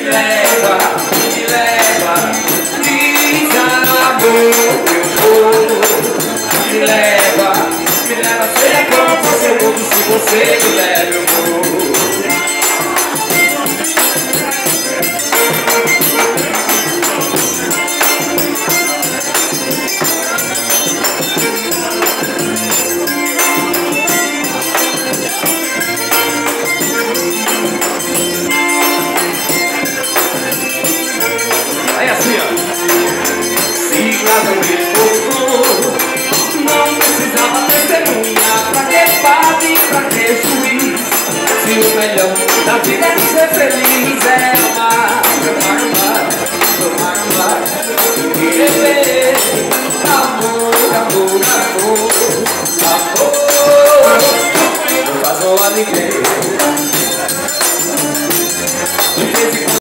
me leva, diz amor, eu vou. Me leva, seja qual for seu mundo, se você me leva, eu vou. Aí assim, ó. Se cada vez for, não precisava testemunha. Pra que padre, pra que juiz? Se o melhor da vida é ser feliz, é amar.